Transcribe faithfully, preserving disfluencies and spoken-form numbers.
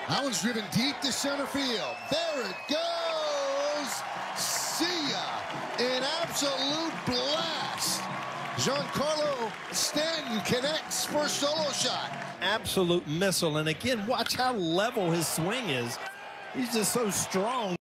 That one's driven deep to center field. There it goes. See ya. An absolute blast. Giancarlo Stanton connects for a solo shot. Absolute missile. And again, watch how level his swing is. He's just so strong.